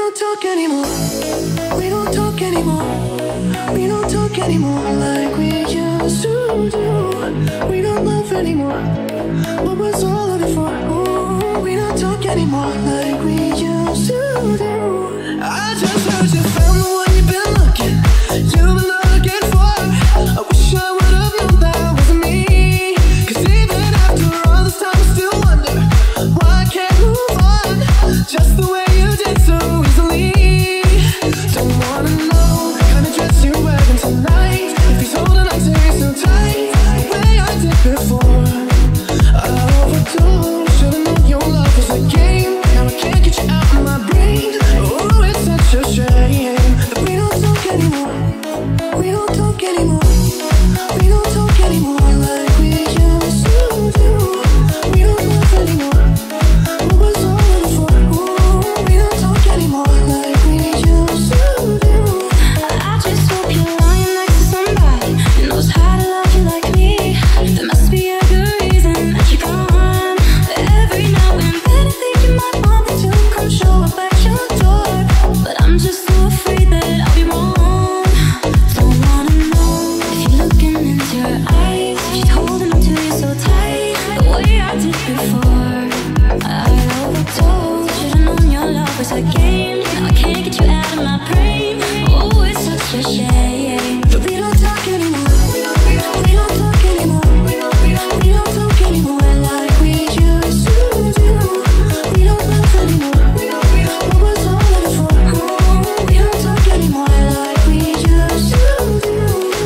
don't talk anymore. We don't talk anymore. We don't talk anymore like we used to do. We don't love anymore. What was all of it for? Ooh, we don't talk anymore like we used to do. I just heard you found the one you've been looking. You've been looking for. I wish I would've known that wasn't me. 'Cause even after all this time I still wonder why I can't move on just the way you did so easily. Don't wanna know the kind of dress you're wearing tonight. If he's holding on to you so tight, the way I did before. I overdosed. Should've known your love was a game. Now I can't get you out of my brain. Oh, it's such a shame that we don't talk anymore. We don't talk anymore. We don't talk anymore like we used to do. We don't love anymore. What was all of it for? Ooh, we don't talk anymore like we used to do. I just hope you're lying next to somebody who knows how to love you like me. There must be a good reason that you're gone. Every now and then I think you might want me to come show up at your door, but I'm just so afraid that I'll be wrong. Don't wanna know if you're looking into her eyes, if she's holding on to you so tight, the way I did before. I overdosed. Should've known your love was a game. Now I can't get you out of my brain. Oh, it's such a shame But we don't talk anymore. We don't talk anymore. We don't talk anymore like we used to do. We don't love anymore. What was all of it for? Ooh, we don't talk anymore like we used to do.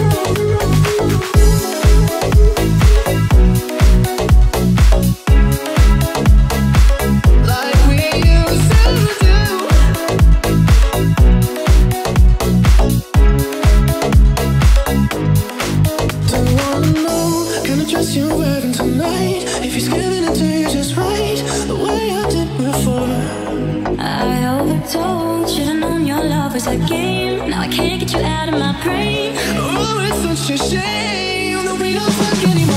Like we used to do. Don't wanna know kind of dress you're wearing tonight. If he's giving it to you just right, the way I did before. I overdosed. Should've known your love was a game. Now I can't get you out of my brain. Oh, it's such a shame that we don't talk anymore.